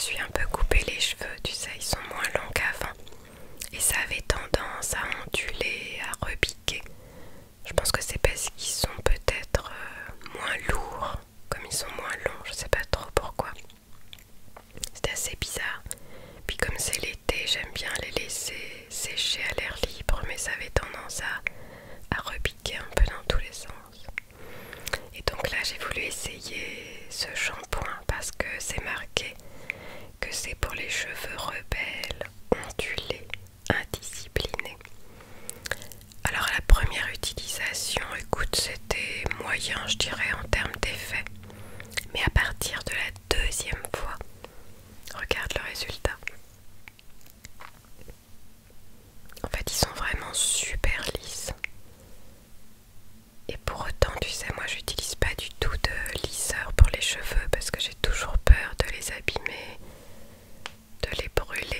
suis un peu coupé les cheveux, tu sais, ils sont moins longs qu'avant. Et ça avait tendance à onduler, à repiquer. Je pense que c'est parce qu'ils sont peut-être moins lourds, comme ils sont moins longs, je sais pas trop pourquoi. C'était assez bizarre. Puis comme c'est l'été, j'aime bien les laisser sécher à l'air libre, mais ça avait tendance à repiquer un peu dans tous les sens. Et donc là j'ai voulu essayer ce shampoing parce que c'est marqué que c'est pour les cheveux rebelles, ondulés, indisciplinés. Alors la première utilisation, écoute, c'était moyen je dirais en termes d'effet. Mais à partir de la deuxième fois, regarde le résultat. En fait ils sont vraiment super lisses. Et pour autant, tu sais, moi j'utilise pas du tout de lisseur pour les cheveux parce que j'ai toujours peur de les abîmer, de les brûler.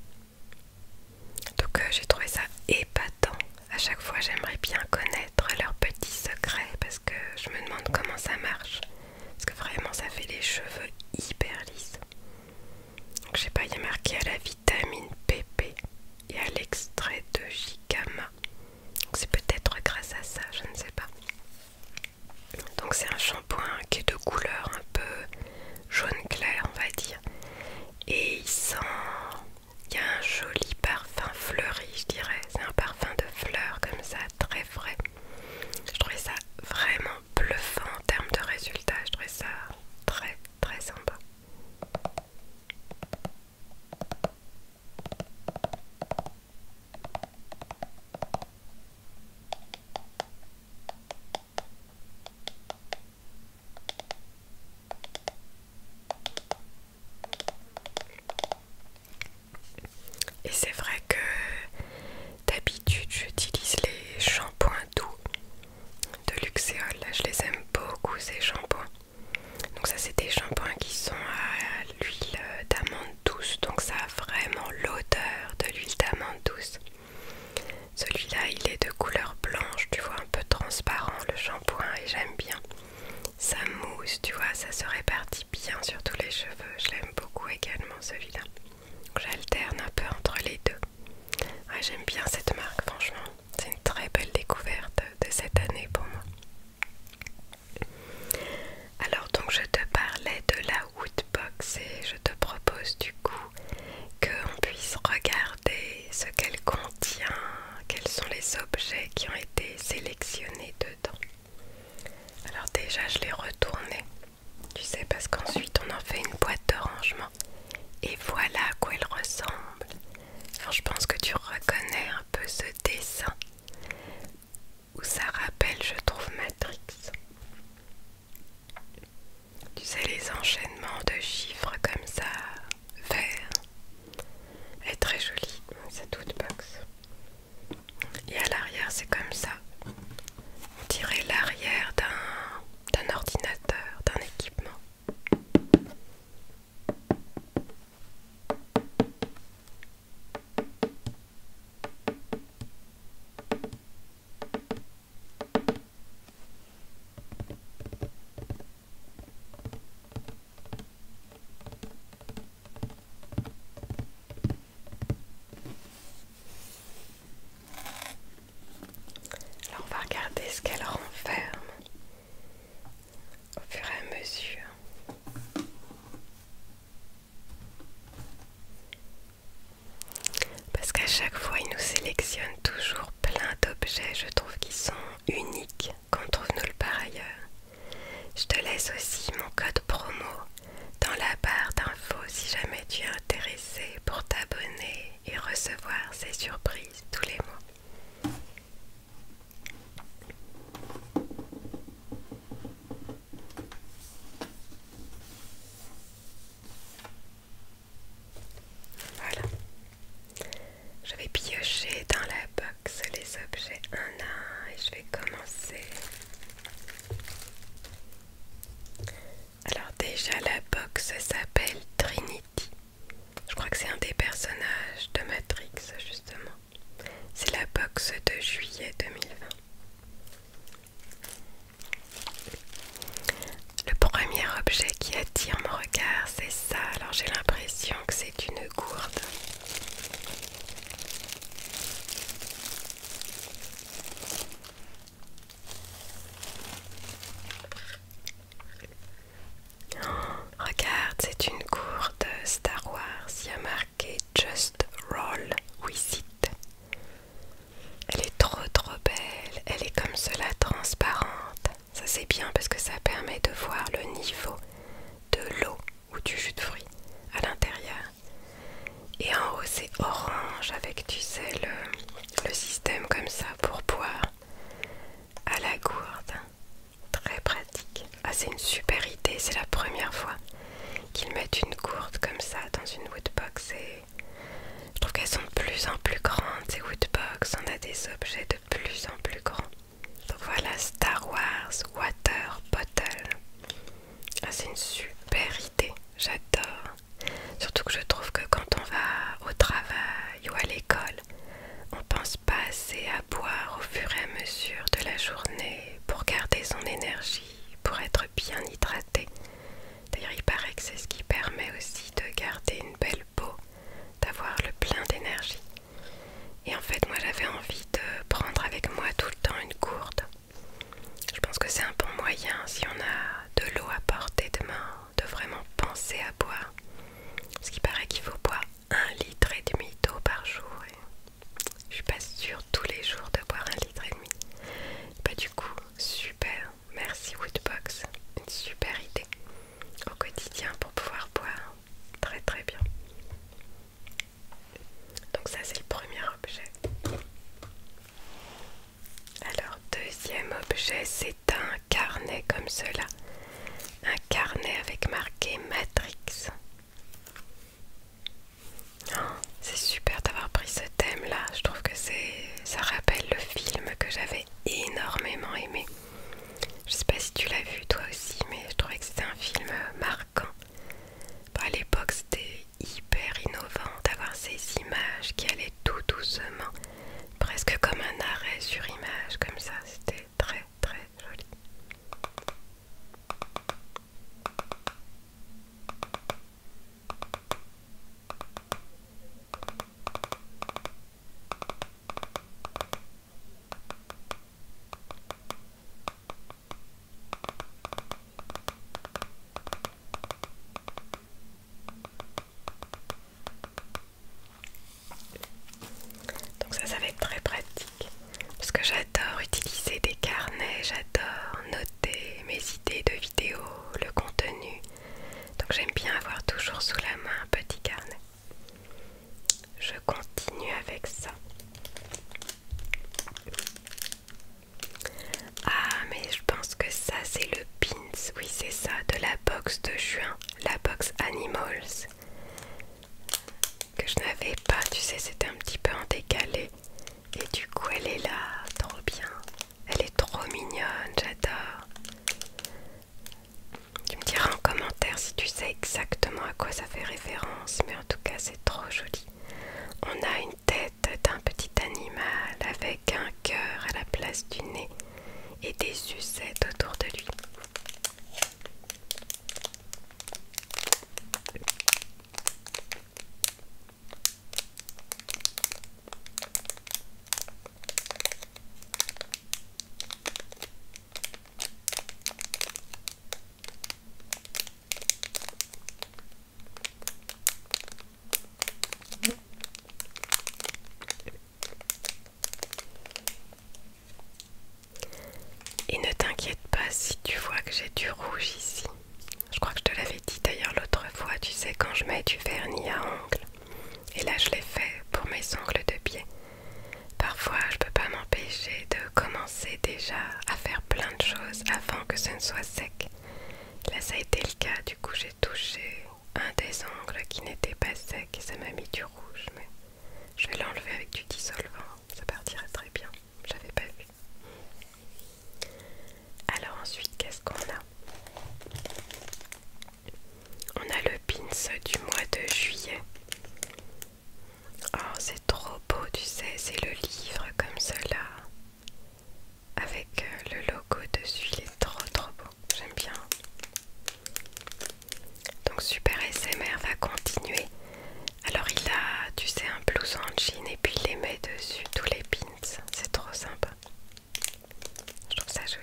Donc j'ai trouvé ça épatant. À chaque fois j'aimerais bien connaître leurs petits secrets parce que je me demande comment ça marche. Parce que vraiment ça fait les cheveux hyper lisses. Donc je sais pas, il y a marqué à la vitamine PP et à l'extrait de jicama. Donc c'est peut-être grâce à ça, je ne sais pas. Donc c'est un shampoing qui est de couleur un peu jaune clair on va dire. Et il y a un joli parfum fleuri je dirais. C'est un parfum de fleurs comme ça, très frais. Je trouvais ça vraiment bluffant en termes de résultats. Je trouvais ça très très sympa. Et c'est vrai que d'habitude j'utilise les shampoings doux de Luxéol. Là je les aime beaucoup ces shampoings. Donc ça c'est des shampoings qui sont à l'huile d'amande douce. Donc ça a vraiment l'odeur de l'huile d'amande douce. Celui-là il est de couleur blanche, tu vois, un peu transparent le shampoing et j'aime bien. Ça mousse, tu vois, ça se répartit bien sur tous les cheveux. Je l'aime beaucoup également celui-là. J'alterne un peu entre les deux. Ouais, j'aime bien cette marque, franchement. C'est une très belle découverte de cette année pour moi. Alors donc je te parlais de la Woodbox et je te propose du coup qu'on puisse regarder ce qu'elle contient, quels sont les objets qui ont été sélectionnés dedans. Alors déjà je l'ai retournée, tu sais, parce qu'ensuite on en fait une boîte de rangement. Et voilà à quoi elle ressemble. Animals que je n'avais pas, tu sais, c'était un petit peu en décalé. Et du coup, elle est là, trop bien. Elle est trop mignonne, j'adore. Tu me diras en commentaire si tu sais exactement à quoi ça fait référence, mais en tout cas, c'est trop joli. On a une tête d'un petit animal avec un cœur à la place du nez et des sucettes autour de lui. Et ne t'inquiète pas si tu vois que j'ai du rouge ici. Je crois que je te l'avais dit d'ailleurs l'autre fois, tu sais, quand je mets du vernis à ongles. Et là je l'ai fait pour mes ongles de pied. Parfois je peux pas m'empêcher de commencer déjà à faire plein de choses avant que ce ne soit sec. Là ça a été le cas, du coup j'ai touché un des ongles qui n'était pas sec et ça m'a mis du rouge. Mais je vais l'enlever avec du dissolvant, ça partira très bien, j'avais pas vu. Alors ensuite, qu'est-ce qu'on a? On a le pins du mois de juillet. Oh, c'est trop beau, tu sais, c'est le livre comme cela. Avec le logo dessus, il est trop beau, j'aime bien. Donc Super SMR va continuer. Alors il a, tu sais, un blouson en jean et puis il les met dessus, tous les pins. C'est trop sympa. Je trouve ça joli.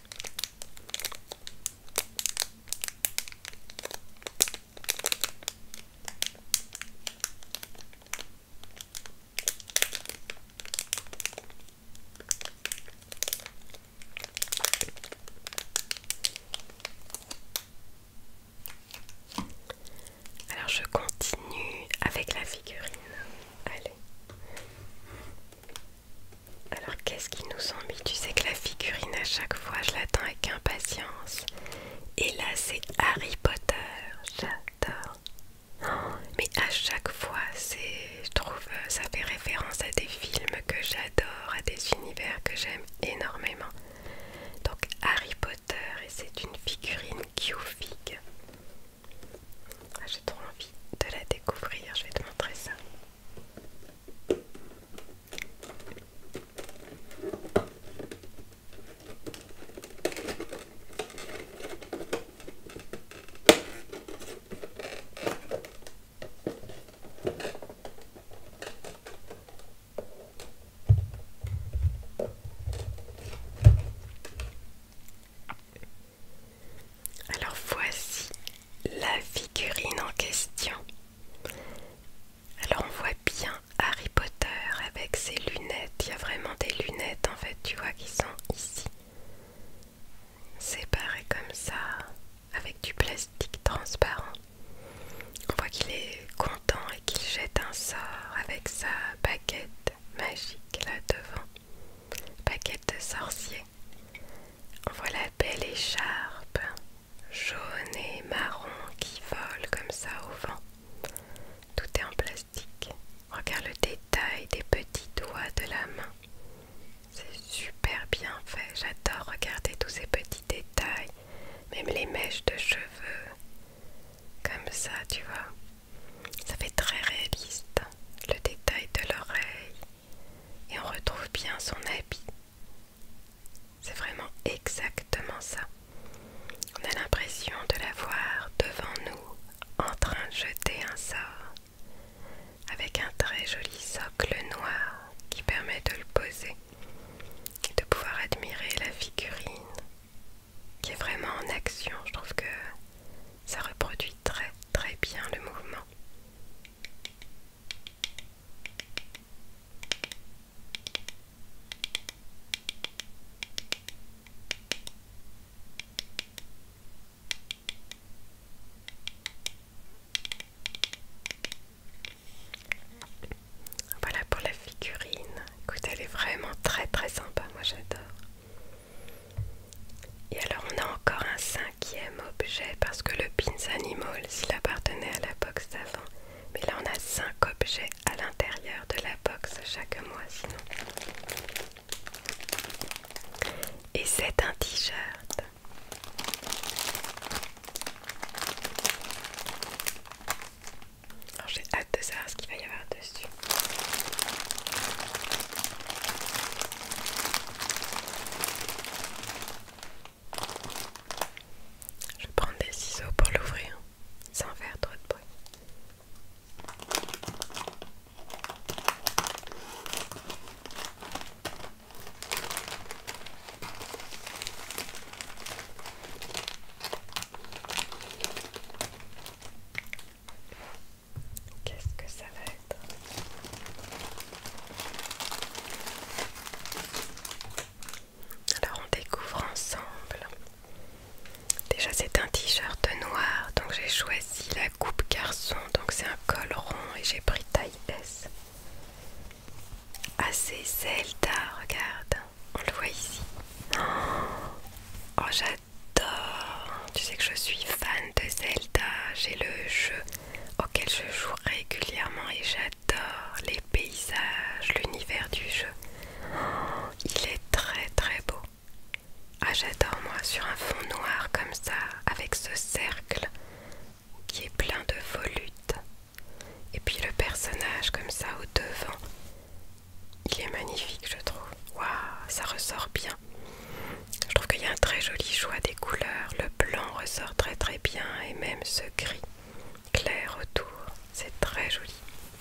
Alors je continue avec la figurine. Allez. Alors qu'est-ce qu'ils nous ont mis? Tu sais que la figurine à chaque fois je l'attends avec impatience. Et là c'est Harry Potter. J'adore. Oh, mais à chaque fois je trouve ça fait référence à des films que j'adore, à des univers que j'aime énormément. Donc Harry Potter, et c'est une figurine Q-Fig. Ah, j'ai trop envie de la découvrir, je vais te montrer ça. Alors voici la figurine en question. Alors on voit bien Harry Potter avec ses lunettes. Il y a vraiment des lunettes en fait, tu vois, qui sont ici. Séparées comme ça, avec du plastique transparent. On voit qu'il est content et qu'il jette un sort avec sa baguette magique là devant. Baguette de sorcier. On voit la belle écharpe jaune et marron qui vole comme ça au vent. Tout est en plastique. Regarde le détail des petits doigts de la main. C'est super bien fait. J'adore regarder tous ces petits détails. Même les mèches de cheveux. Comme ça, tu vois. Ça fait très réaliste. Le détail de l'oreille. Et on retrouve bien son habit. C'est vraiment exactement ça. On a l'impression de la voir devant nous en train de jeter un sort avec un très joli socle noir qui permet de le poser et de pouvoir admirer la figurine qui est vraiment en action. Je trouve que ça reproduit très bien le mouvement. Voilà pour la figurine. Écoute, elle est vraiment très j'ai pris taille S. Ah, c'est Zelda, regarde. On le voit ici. Oh, j'adore. Tu sais que je suis fan de Zelda. J'ai le jeu auquel je joue régulièrement et j'adore les paysages, l'univers du jeu. Il est très très beau. Ah, j'adore moi, sur un fond noir comme ça, avec ce cercle qui est plein de volutes. Et puis le personnage comme ça au devant. Il est magnifique, je trouve. Waouh, ça ressort bien. Je trouve qu'il y a un très joli choix des couleurs. Le blanc ressort très très bien et même ce gris clair autour. C'est très joli.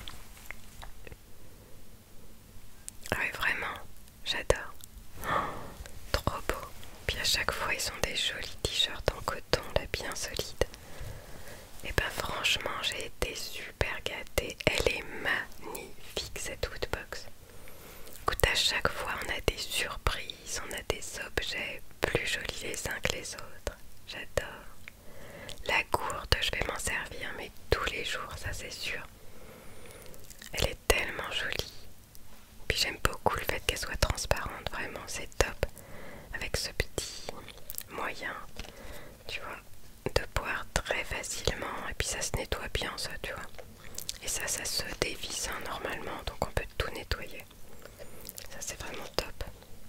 Ah oui, vraiment, j'adore. Trop beau. Puis à chaque fois, ils ont des jolis t-shirts en coton, là, bien solides. Et ben franchement, j'ai été super gâtée. Elle est magnifique, cette woodbox. Écoute, à chaque fois, on a des surprises, on a des objets plus jolis les uns que les autres. J'adore. La gourde, je vais m'en servir, mais tous les jours, ça c'est sûr. Elle est tellement jolie. Puis j'aime beaucoup le fait qu'elle soit transparente, vraiment, c'est top. Avec ce petit moyen, tu vois, de boire très facilement. Et puis ça se nettoie bien, ça, tu vois. Et ça se dévisse normalement, donc on peut tout nettoyer. Ça c'est vraiment top.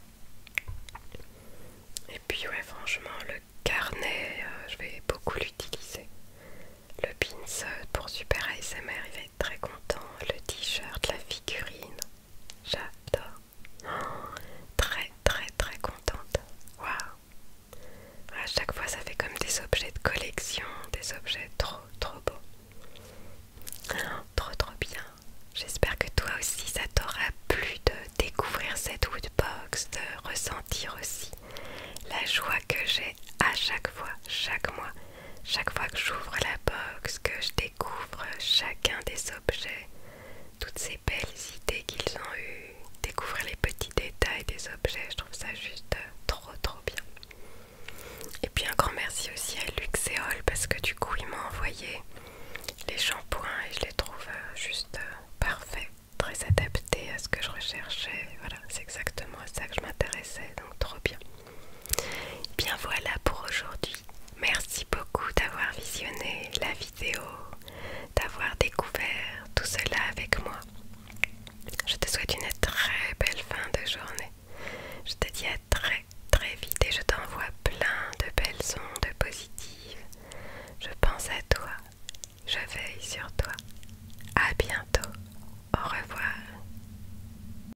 Et puis ouais, franchement, le carnet, je vais beaucoup l'utiliser. Le pins pour Super ASMR, il va être très content. Le t-shirt, la figurine, j'adore. Oh, très très très contente. Waouh. À chaque fois, ça fait comme des objets de collection, des objets trop trop beaux. Oh, trop trop bien. J'espère que toi aussi ça t'aura plu de découvrir cette woodbox, de ressentir aussi la joie que j'ai à chaque fois, chaque mois, chaque fois que j'ouvre la box, que je découvre chacun des objets, toutes ces belles idées qu'ils ont eues, découvrir les petits détails des objets, je trouve ça juste trop trop bien. Et puis un grand merci aussi à Luxéol parce que du coup il m'a envoyé les shampoings et je les trouve juste parfaits, très adaptés à ce que je recherchais. Voilà, c'est exactement à ça que je m'intéressais, donc trop bien. Bien voilà pour aujourd'hui. Merci beaucoup d'avoir visionné la vidéo, d'avoir découvert tout cela avec moi. Je te souhaite une très belle fin de journée. Je te dis à très très vite et je t'envoie plein de belles ondes positives. Je pense à toi, je veille sur toi. À bientôt. Au revoir.